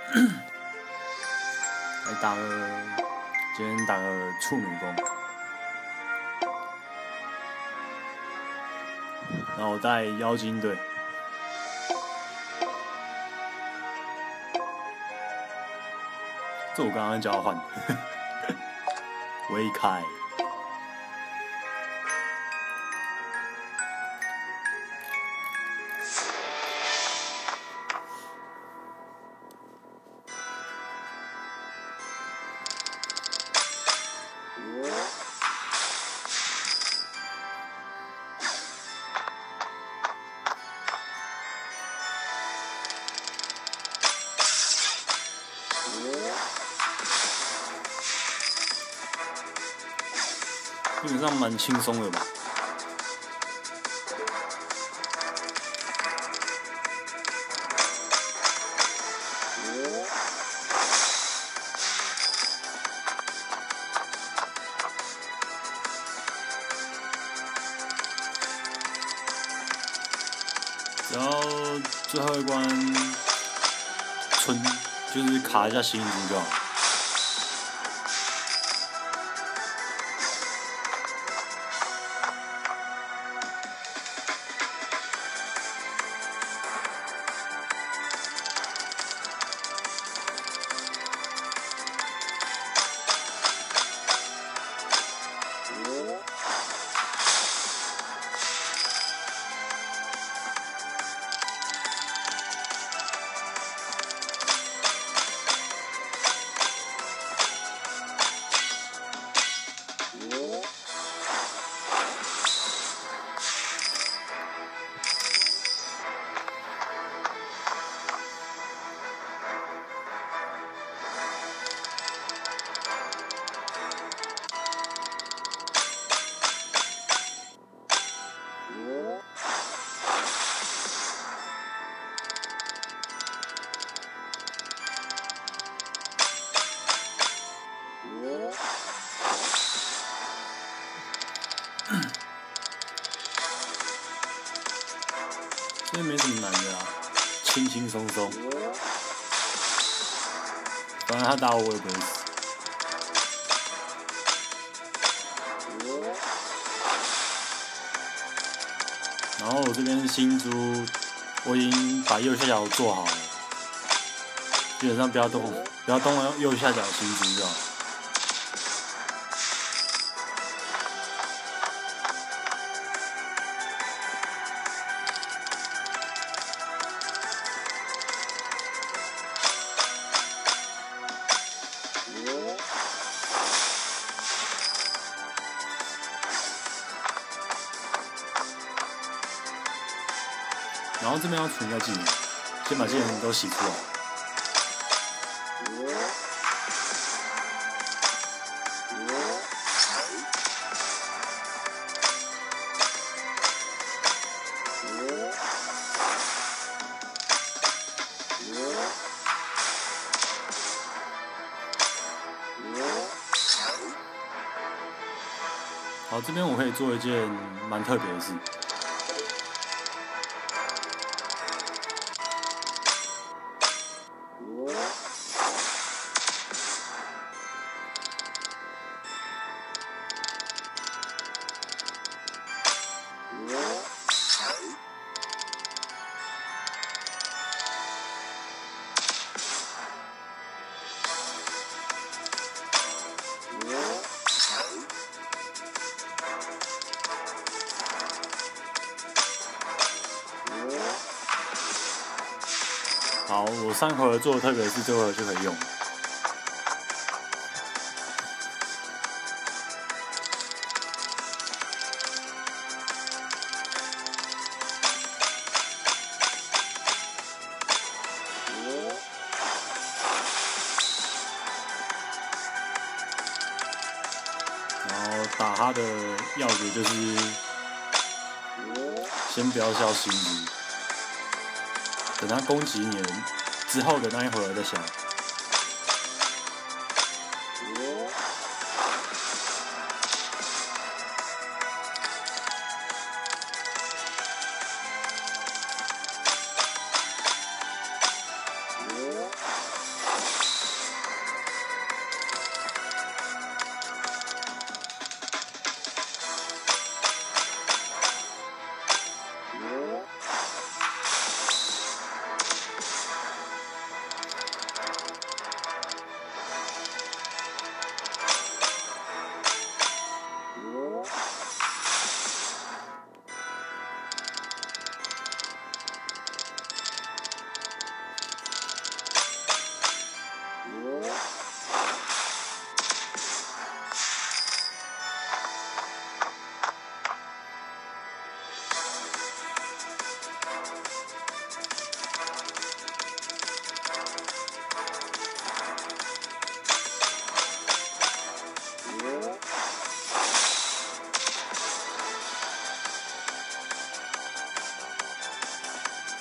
来打个，今天打个处女弓，然后我带妖精队。这我刚刚交换，微开。基本上蛮轻松的吧。只要最后一关就是卡一下星珠就好。这没什么难的啦，轻轻松松。反正他打我也不会死。然后我这边星珠，我已经把右下角做好了，基本上不要动右下角星珠就好。然后这边要存一下技能，先把技能都洗出来。好，这边我可以做一件蛮特别的事。好，我3回合做的特别是这回合就可以用。然后打他的要诀就是先不要消星珠。等他攻击你之后的那一回合再想。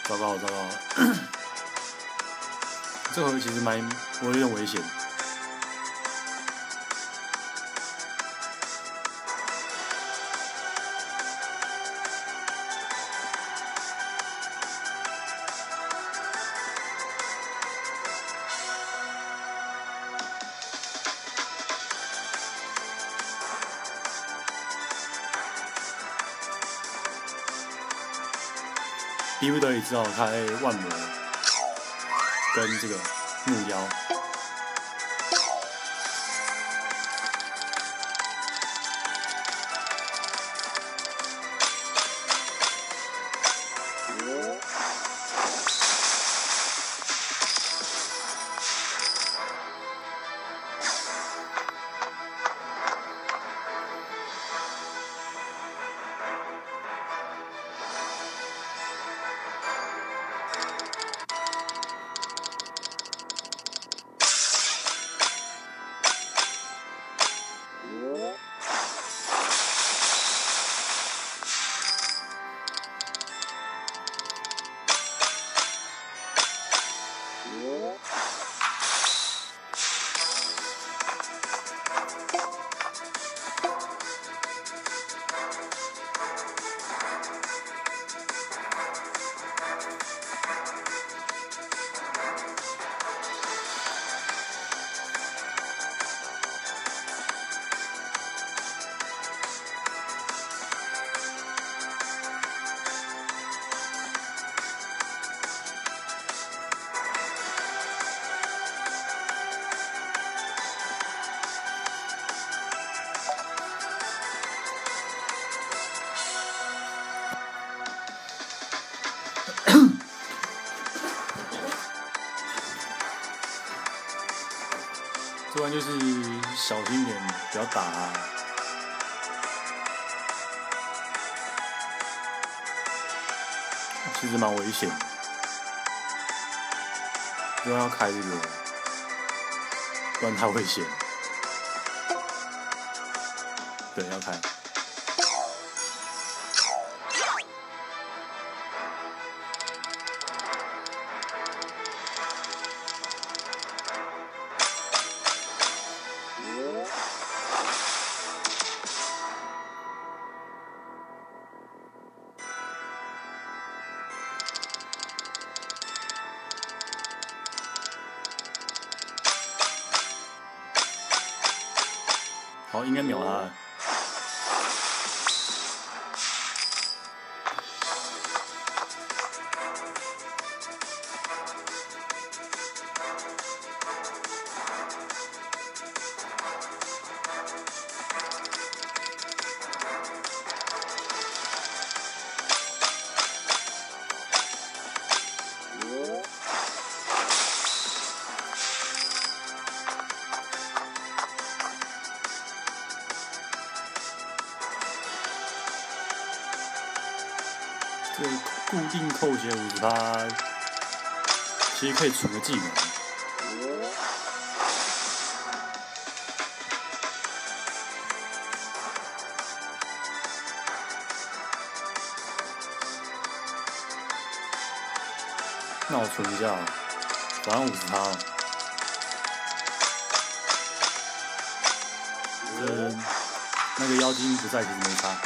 糟糕了，糟糕了！这回其实我有点危险。逼不得已只好开万魔跟这个木妖。这关就是小心点，不要打啊。其实蛮危险的，不然要开这个，不然太危险。对，要开。好，应该秒他了。这固定扣血50%，其实可以存个技能。那我存一下，反正50%。那个妖精不在，其实没差。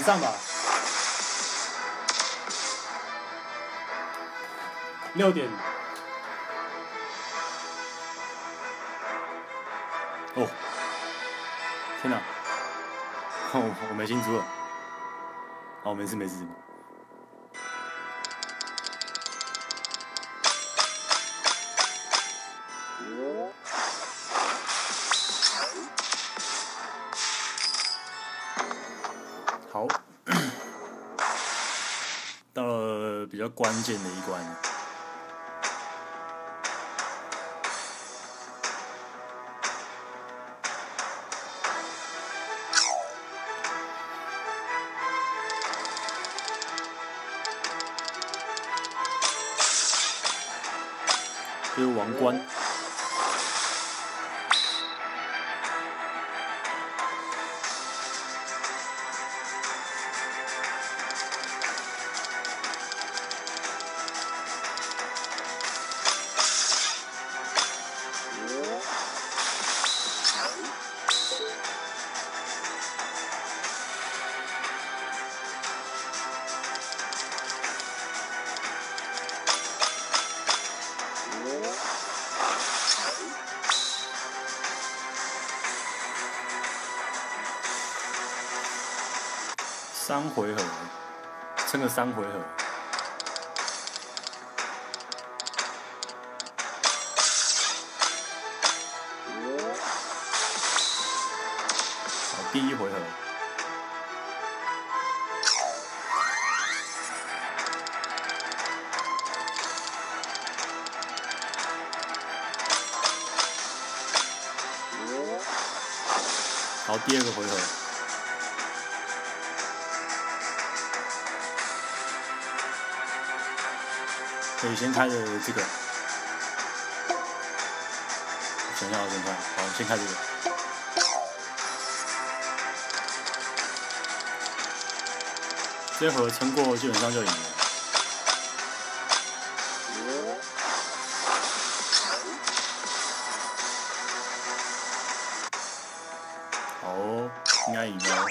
上吧。6点。哦，天哪！我没新珠了。好，没事没事。好，到了比较关键的一关。就是王冠。3回合，撑个3回合。好，第1回合。好，第2个回合。可以先开的这个，想想要先开，好，先开这个。这回撑过基本上就赢了。好，应该赢了。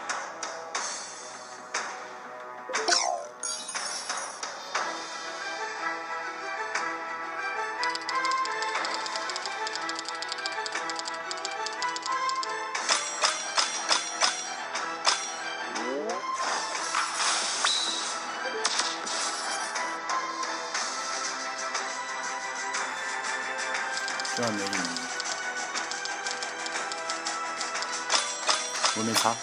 虽然没赢，我没差。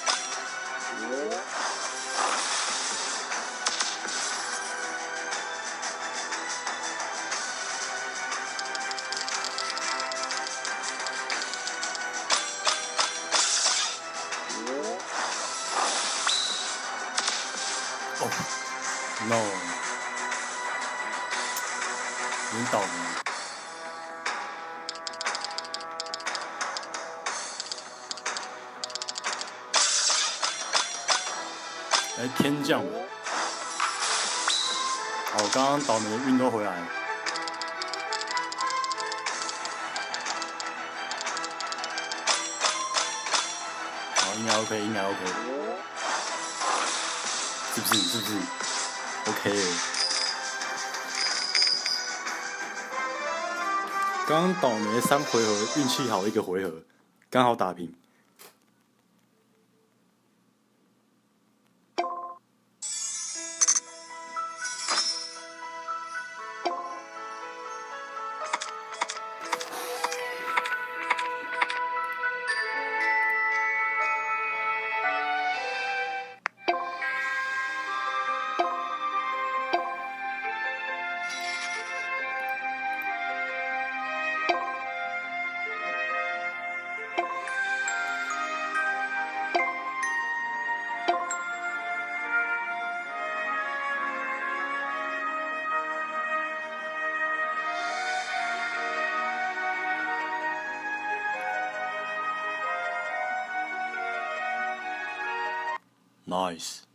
哦 ，no， 有点倒霉。来天降吧！好，刚刚倒霉的运都回来了。好，应该 OK， 应该 OK， 是不是？是不是 ？OK。刚刚倒霉3回合，运气好1个回合，刚好打平。Nice.